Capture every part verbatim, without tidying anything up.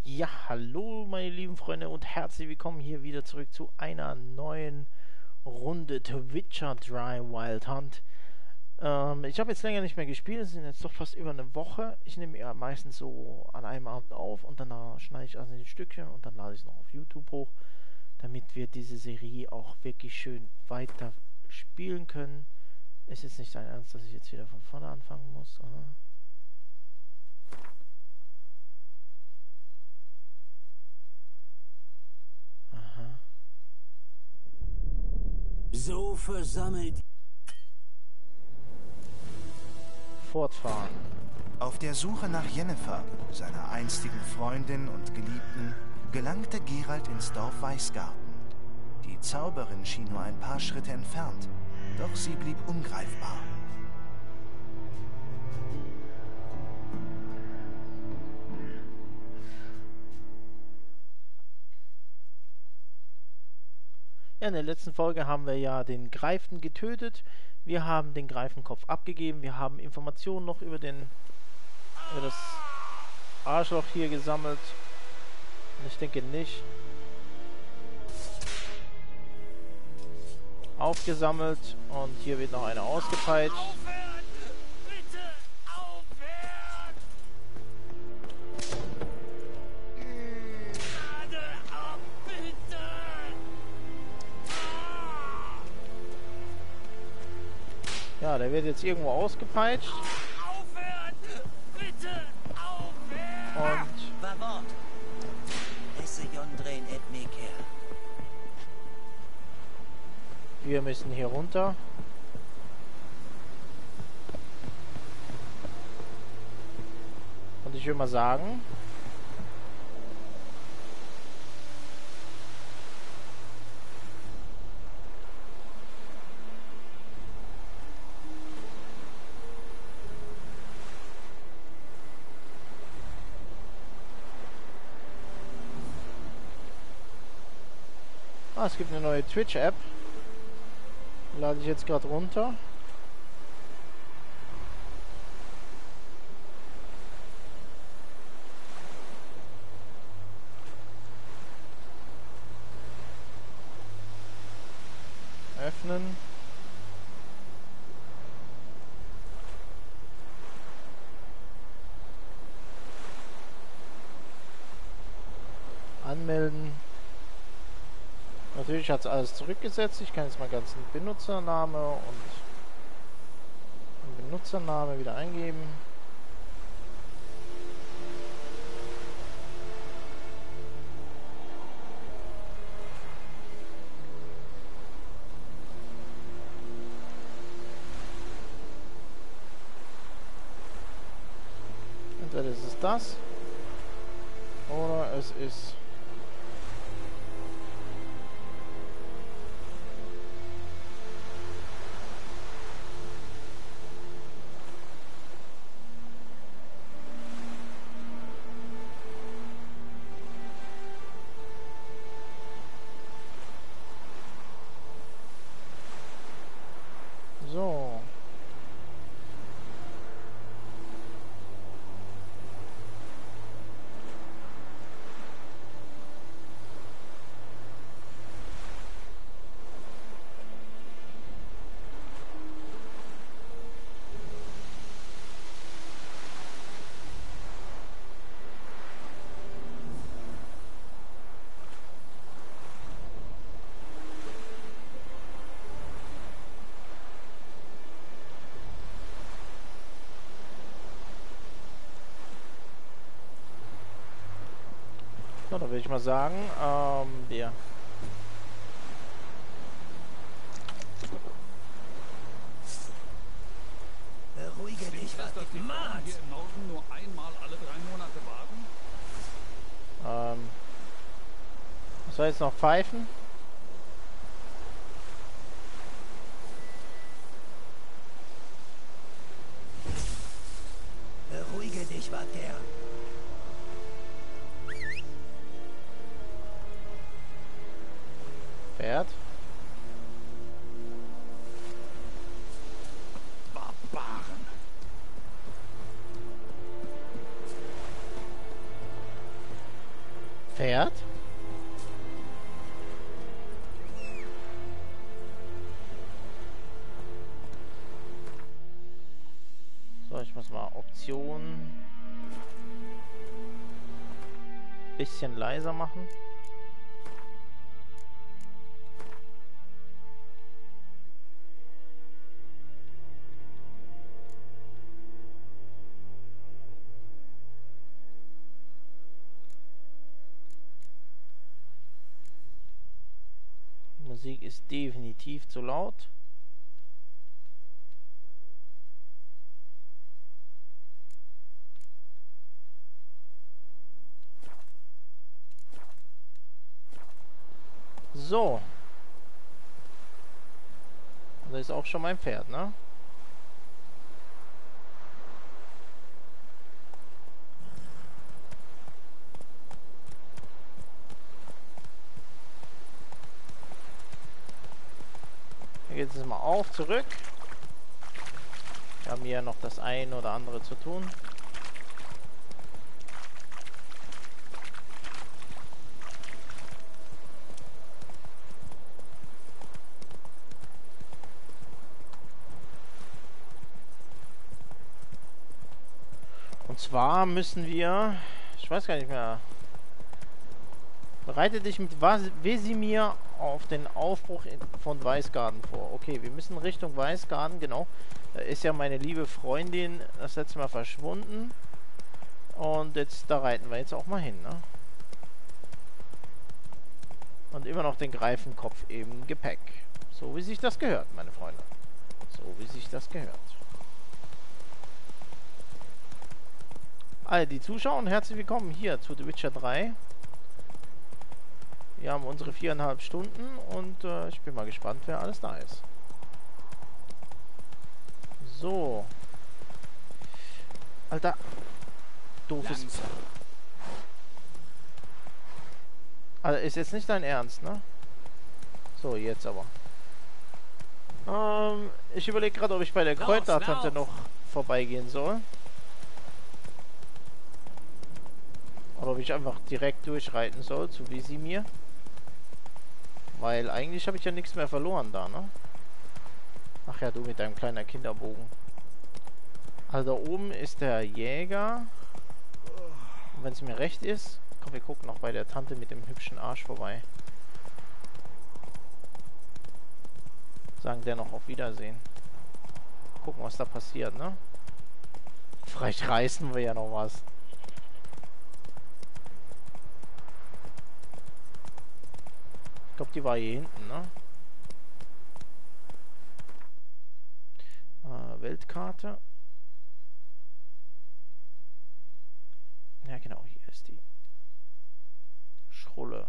Ja, hallo meine lieben Freunde und herzlich willkommen hier wieder zurück zu einer neuen Runde The Witcher drei Wild Hunt. Ähm, ich habe jetzt länger nicht mehr gespielt, es sind jetzt doch fast über eine Woche. Ich nehme ja meistens so an einem Abend auf und danach schneide ich also in Stückchen und dann lade ich es noch auf YouTube hoch, damit wir diese Serie auch wirklich schön weiter spielen können. Ist jetzt nicht dein Ernst, dass ich jetzt wieder von vorne anfangen muss, oder? Aha. So versammelt. Fortfahren. Auf der Suche nach Yennefer, seiner einstigen Freundin und Geliebten, gelangte Geralt ins Dorf Weißgarten. Die Zauberin schien nur ein paar Schritte entfernt, doch sie blieb ungreifbar. Ja, in der letzten Folge haben wir ja den Greifen getötet. Wir haben den Greifenkopf abgegeben. Wir haben Informationen noch über den über das Arschloch hier gesammelt. Und ich denke nicht. Aufgesammelt. Und hier wird noch einer ausgepeitscht. Aufhören! Bitte aufhören! Gerade ab, bitte! Ja, der wird jetzt irgendwo ausgepeitscht. Aufhören! Bitte aufhören! Und Vavant. Esse Jondren et Meker. wir müssen hier runter. Und ich würde mal sagen, ah, es gibt eine neue Twitch-App. Lade ich jetzt gerade runter. Öffnen. Anmelden. Natürlich hat es alles zurückgesetzt. Ich kann jetzt mal ganz einen Benutzername und einen Benutzername wieder eingeben. Entweder ist es das oder es ist so. So, dann würde ich mal sagen, ähm, wir Beruhige dich, was Dass die Frauen Max. hier im Norden nur einmal alle drei Monate baden? ähm, was soll jetzt noch pfeifen? Beruhige dich, Vater. Pferd. Barbaren! Pferd? So, ich muss mal Optionen bisschen leiser machen. Musik ist definitiv zu laut. So. Da ist auch schon mein Pferd, ne? Hier geht es mal auf, zurück. Wir haben hier noch das ein oder andere zu tun. Und zwar müssen wir, ich weiß gar nicht mehr, bereite dich mit Wesimir auf den Aufbruch in, von Weißgarten vor. Okay, wir müssen Richtung Weißgarten, genau. Da ist ja meine liebe Freundin das letzte Mal verschwunden. Und jetzt, da reiten wir jetzt auch mal hin, ne? Und immer noch den Greifenkopf im Gepäck. So wie sich das gehört, meine Freunde. So wie sich das gehört. Alle, die zuschauen, herzlich willkommen hier zu The Witcher drei. Wir haben unsere viereinhalb Stunden und äh, ich bin mal gespannt, wer alles da ist. So. Alter. Doofes. Langsam. Also ist jetzt nicht dein Ernst, ne? So, jetzt aber. Ähm, ich überlege gerade, ob ich bei der Los, Kräutertante lauf. noch vorbeigehen soll. Oder ob ich einfach direkt durchreiten soll zu Wesimir. Weil eigentlich habe ich ja nichts mehr verloren da, ne? Ach ja, du mit deinem kleinen Kinderbogen. Also da oben ist der Jäger. Und wenn es mir recht ist, komm, wir gucken noch bei der Tante mit dem hübschen Arsch vorbei. Sagen der noch auf Wiedersehen. Gucken, was da passiert, ne? Vielleicht reißen wir ja noch was. Ich glaube, die war hier hinten, ne? Äh, Weltkarte. Ja, genau, hier ist die Schrulle.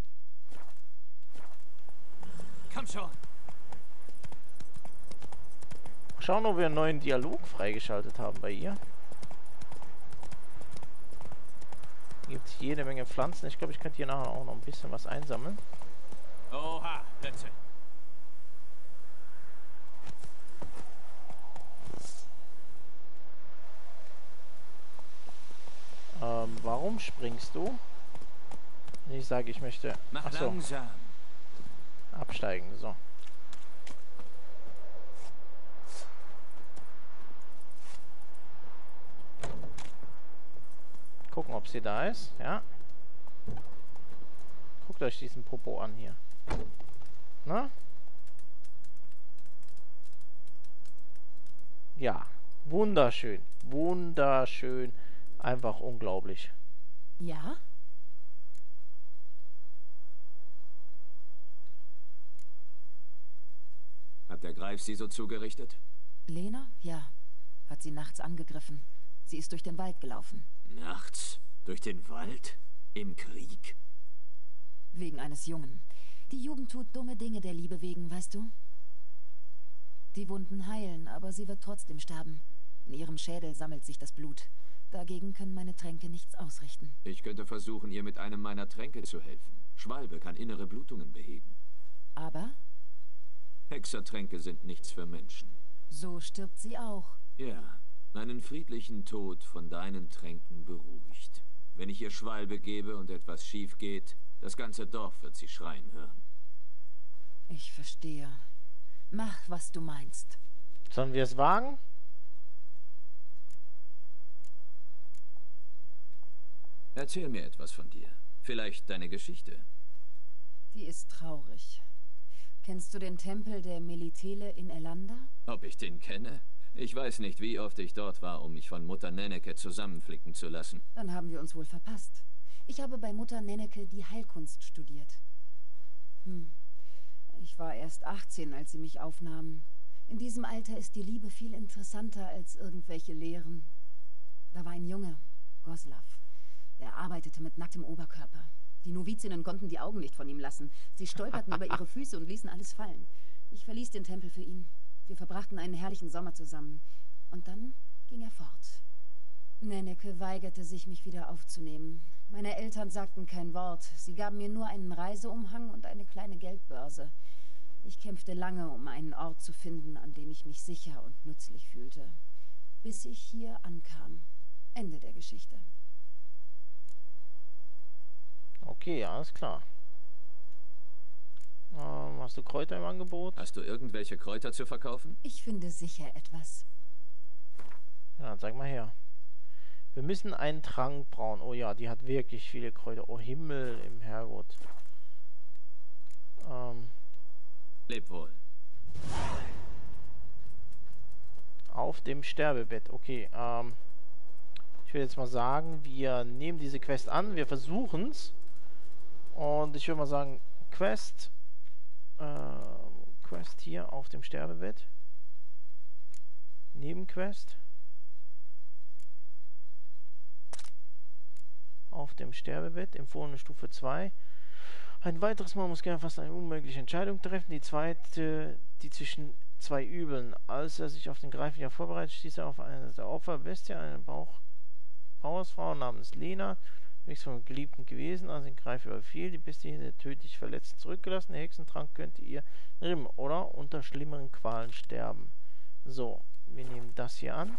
Komm schon. Schauen, ob wir einen neuen Dialog freigeschaltet haben bei ihr. Hier gibt es jede Menge Pflanzen. Ich glaube, ich könnte hier nachher auch noch ein bisschen was einsammeln. Oha, bitte. Ähm, warum springst du? Ich sage, ich möchte... Mach Achso, langsam. absteigen, so. Gucken, ob sie da ist, ja. Guckt euch diesen Popo an hier. Na? Ja, wunderschön, wunderschön, einfach unglaublich. Ja? Hat der Greif sie so zugerichtet? Lena? Ja. Hat sie nachts angegriffen. Sie ist durch den Wald gelaufen. Nachts? Durch den Wald? Im Krieg? Wegen eines Jungen. Die Jugend tut dumme Dinge der Liebe wegen, weißt du? Die Wunden heilen, aber sie wird trotzdem sterben. In ihrem Schädel sammelt sich das Blut. Dagegen können meine Tränke nichts ausrichten. Ich könnte versuchen, ihr mit einem meiner Tränke zu helfen. Schwalbe kann innere Blutungen beheben. Aber Hexertränke sind nichts für Menschen. so stirbt sie auch. Ja, einen friedlichen Tod von deinen Tränken beruhigt. Wenn ich ihr Schwalbe gebe und etwas schief geht, das ganze Dorf wird sie schreien hören. Ich verstehe. Mach, was du meinst. Sollen wir es wagen? Erzähl mir etwas von dir. Vielleicht deine Geschichte. Die ist traurig. Kennst du den Tempel der Melitele in Elanda? Ob ich den kenne? Ich weiß nicht, wie oft ich dort war, um mich von Mutter Nenneke zusammenflicken zu lassen. Dann haben wir uns wohl verpasst. Ich habe bei Mutter Nenneke die Heilkunst studiert. Hm. Ich war erst achtzehn, als sie mich aufnahmen. In diesem Alter ist die Liebe viel interessanter als irgendwelche Lehren. Da war ein Junge, Goslav. Er arbeitete mit nacktem Oberkörper. Die Novizinnen konnten die Augen nicht von ihm lassen. Sie stolperten über ihre Füße und ließen alles fallen. Ich verließ den Tempel für ihn. Wir verbrachten einen herrlichen Sommer zusammen. Und dann ging er fort. Nenneke weigerte sich, mich wieder aufzunehmen. Meine Eltern sagten kein Wort. Sie gaben mir nur einen Reiseumhang und eine kleine Geldbörse. Ich kämpfte lange, um einen Ort zu finden, an dem ich mich sicher und nützlich fühlte. Bis ich hier ankam. Ende der Geschichte. Okay, alles klar. Ähm, hast du Kräuter im Angebot? Hast du irgendwelche Kräuter zu verkaufen? Ich finde sicher etwas. Ja, zeig mal her. Wir müssen einen Trank brauen. Oh ja, die hat wirklich viele Kräuter. Oh Himmel im Herrgott. Ähm, Leb wohl. auf dem Sterbebett. Okay, ähm, ich will jetzt mal sagen, wir nehmen diese Quest an. Wir versuchen es. Und ich würde mal sagen, Quest, äh, Quest hier auf dem Sterbebett. Nebenquest. Auf dem Sterbebett, empfohlene Stufe zwei. Ein weiteres Mal muss gerne fast eine unmögliche Entscheidung treffen. Die zweite, die zwischen zwei Übeln. Als er sich auf den Greifjäger vorbereitet, stieß er auf eine der Opferbestie, eine Bauch Bauersfrau namens Lena, nichts vom Geliebten gewesen, als den Greifer überfiel. Die Bestie hätte tödlich verletzt zurückgelassen. Der Hexentrank könnte ihr rimmen oder unter schlimmeren Qualen sterben. So, wir nehmen das hier an.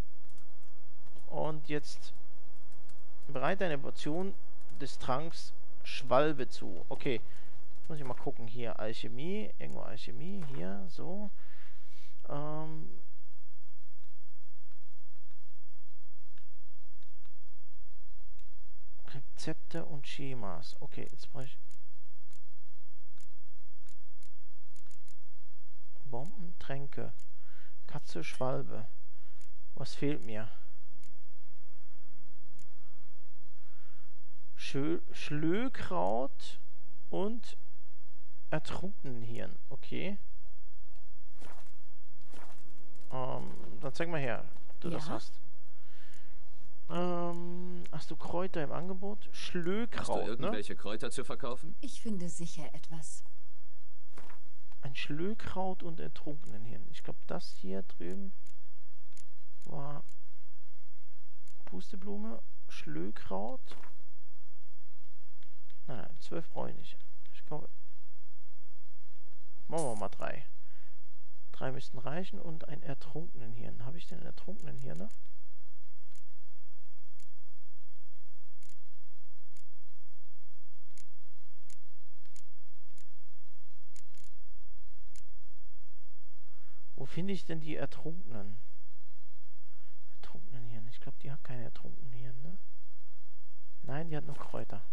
Und jetzt bereite eine Portion des Tranks Schwalbe zu. Okay, muss ich mal gucken. Hier Alchemie, irgendwo Alchemie, hier, so. Ähm... Rezepte und Schemas. Okay, jetzt brauche ich Bomben, Tränke, Katze, Schwalbe. Was fehlt mir? Schö Schlökraut und Ertrunkenenhirn. Okay. Ähm, dann zeig mal her, ob du ja. das hast. Ähm, hast du Kräuter im Angebot? Schlökraut, Hast du irgendwelche ne? Kräuter zu verkaufen? Ich finde sicher etwas. Ein Schlökraut und Ertrunkenenhirn. Ich glaube, das hier drüben war Pusteblume, Schlökraut. Nein, nein, zwölf brauche ich nicht. Ich glaube, machen wir mal drei. Drei müssten reichen und ein Ertrunkenenhirn. Habe ich denn einen Ertrunkenenhirn, ne? Wo finde ich denn die Ertrunkenen? Ertrunkenenhirn. Ich glaube, die hat keine Ertrunkenenhirn, ne? Nein, die hat nur Kräuter.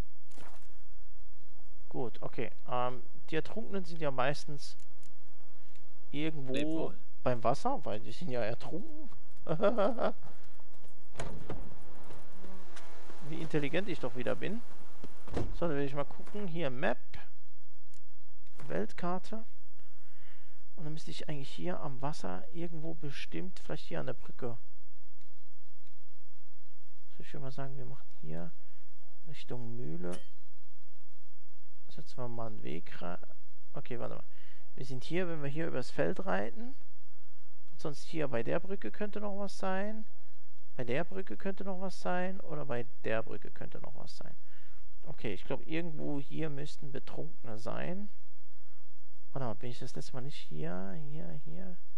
Gut, okay. Ähm, die Ertrunkenen sind ja meistens irgendwo beim Wasser, weil die sind ja ertrunken. Wie intelligent ich doch wieder bin. So, dann will ich mal gucken. Hier Map. Weltkarte. Und dann müsste ich eigentlich hier am Wasser irgendwo bestimmt, vielleicht hier an der Brücke. So, ich würde mal sagen, wir machen hier Richtung Mühle. Setzen wir mal einen Weg rein. Okay, warte mal. Wir sind hier, wenn wir hier übers Feld reiten. Sonst hier bei der Brücke könnte noch was sein. Bei der Brücke könnte noch was sein. Oder bei der Brücke könnte noch was sein. Okay, ich glaube, irgendwo hier müssten Betrunkene sein. Warte mal, bin ich das letzte Mal nicht hier, hier, hier?